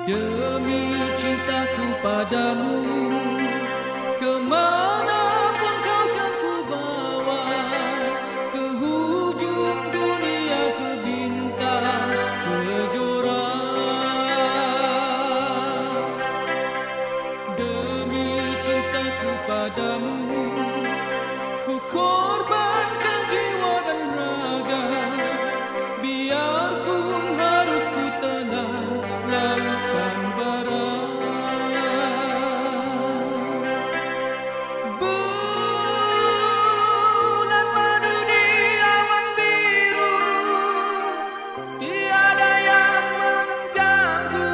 Demi cintaku padamu, kemanapun kau kan ku bawa, ke hujung dunia, ke bintang kejora. Demi cintaku padamu, ku korbankan jiwa dan raga, biarpun harus ku telan lautan bara. Bulan madu di awan biru, tiada yang mengganggu.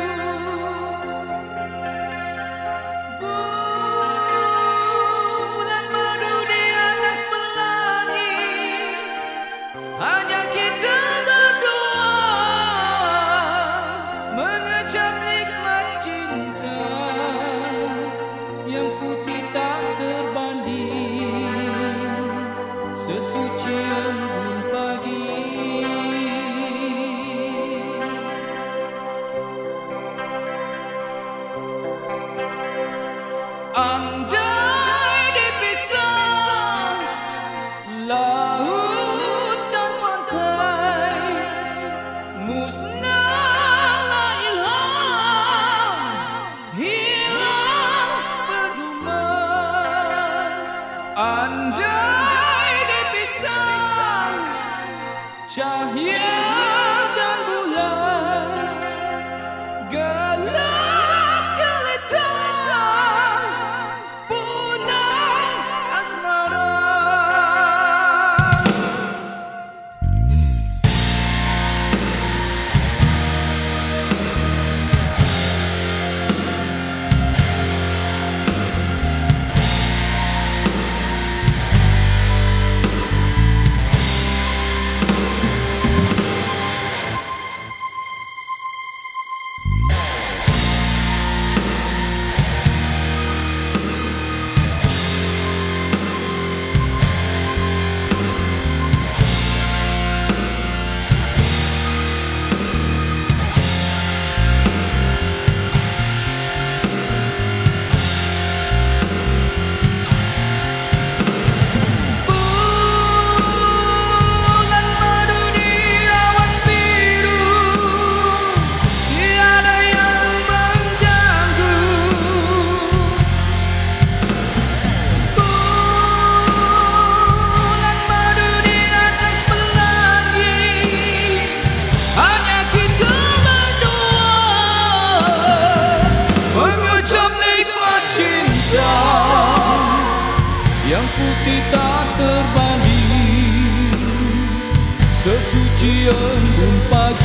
Bulan madu di atas pelangi, hanya kita berdua mengecap nikmat cinta yang putih tak terbanding, sesuci embun pagi. Andai dipisah laut dan pantai, musnahlah ilham, hilang pedoman. Andai dipisah cahaya dan bulan, gelap gelita, punah asmara. Yang putih tak terbanding, sesuci embun pagi.